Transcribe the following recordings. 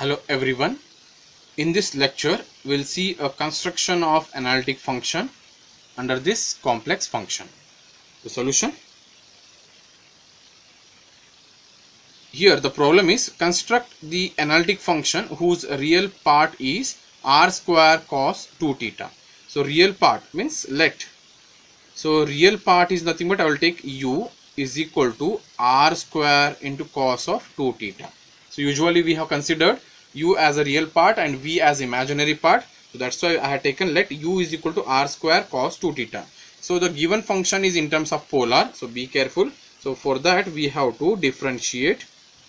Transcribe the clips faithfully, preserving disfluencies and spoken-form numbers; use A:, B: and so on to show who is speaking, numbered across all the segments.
A: Hello everyone. In this lecture we'll see a construction of analytic function under this complex function. The solution: here the problem is construct the analytic function whose real part is r square cos two theta. So real part means let, so real part is nothing but I will take u is equal to r square into cos of two theta. So usually we have considered u as a real part and v as imaginary part, so that's why I have taken let u is equal to r square cos two theta. So the given function is in terms of polar, so be careful. So for that we have to differentiate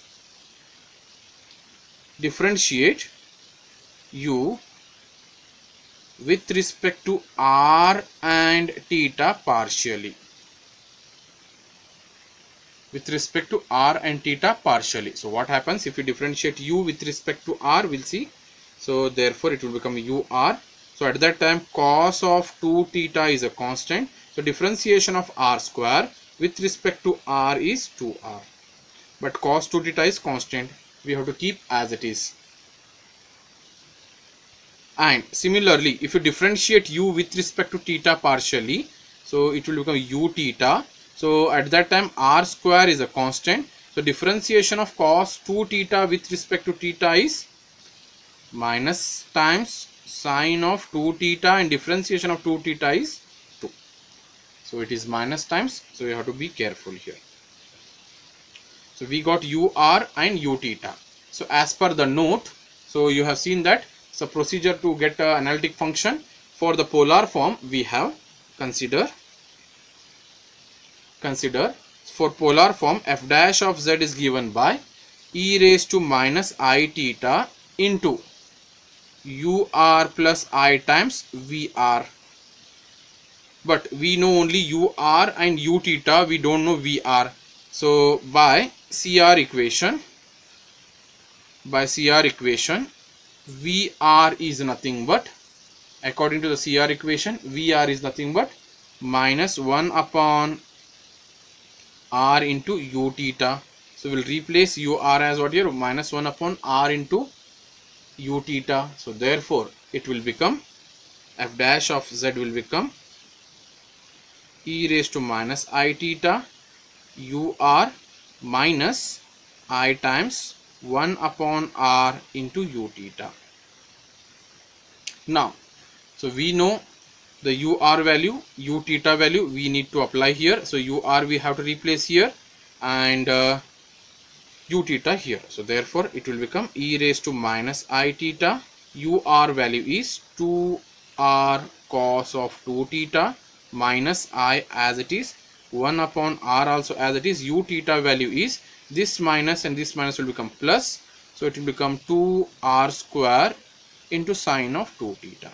A: differentiate u with respect to r and theta partially. With respect to r and theta partially. So what happens if we differentiate u with respect to r? We'll see. So therefore it will become ur. So at that time cos of two theta is a constant. So differentiation of r square with respect to r is two r. But cos two theta is constant. We have to keep as it is. And similarly, if you differentiate u with respect to theta partially, so it will become u theta. So at that time r square is a constant. So differentiation of cos two theta with respect to theta is minus times sine of two theta, and differentiation of two theta is two. So it is minus times. So you have to be careful here. So we got ur and u theta. So as per the note, so you have seen that so procedure to get an analytic function for the polar form we have consider consider for polar form f dash of z is given by e raised to minus I theta into ur plus I times vr. But we know only ur and u theta, we don't know vr. So by cr equation by cr equation vr is nothing but, according to the cr equation, vr is nothing but minus one upon r into u theta. So we'll replace ur as what here? Minus one upon r into u theta. So therefore it will become f dash of z will become e raised to minus I theta ur minus I times one upon r into u theta. Now so we know the ur value, u theta value we need to apply here. So ur we have to replace here, and uh, u theta here. So therefore it will become e raised to minus I theta. Ur value is two r cos of two theta minus I as it is, one upon r also as it is. U theta value is this minus and this minus will become plus, so it will become two r square into sine of two theta.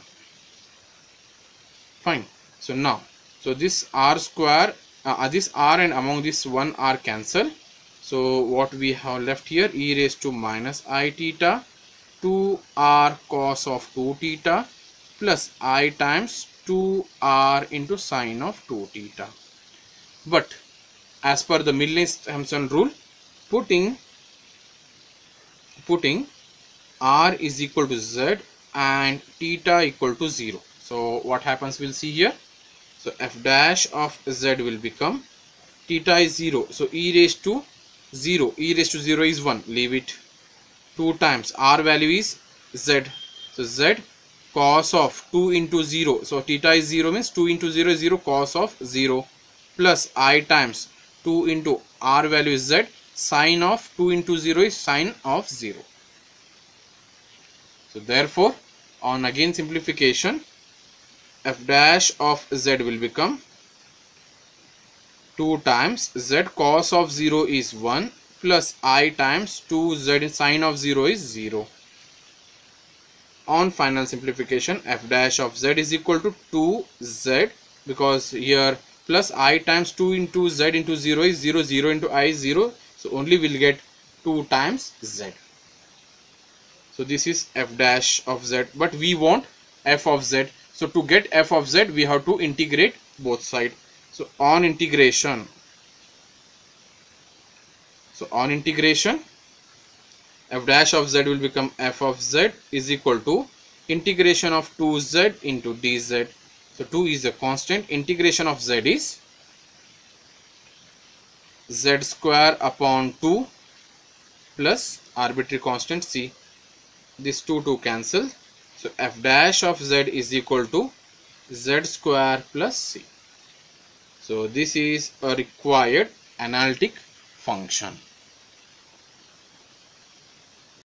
A: Fine. So now so this r square uh, this r and among this one r cancel. So what we have left here, e raised to minus I theta two r cos of two theta plus I times two r into sine of two theta. But as per the Milne-Thomson rule, putting putting r is equal to z and theta equal to zero. So what happens, we'll see here. So f dash of z will become, theta is zero, so e raised to zero, e raised to zero is one, leave it, two times r value is z, so z cos of two into zero, so theta is zero means two into zero is zero, cos of zero, plus I times two into r value is z, sine of two into zero is sine of zero. So therefore on again simplification, f dash of z will become two times z cos of zero is one plus I times two z sine of zero is zero. On final simplification, f dash of z is equal to two z, because here plus I times two into z into zero is zero, zero into I is zero, so only we'll get two times z. So this is f dash of z, but we want f of z. So to get f of z we have to integrate both sides. So on integration, so on integration f dash of z will become f of z is equal to integration of two z into dz. So two is a constant. Integration of z is z square upon two plus arbitrary constant c. This two two cancel. So f dash of z is equal to z square plus c. So this is a required analytic function.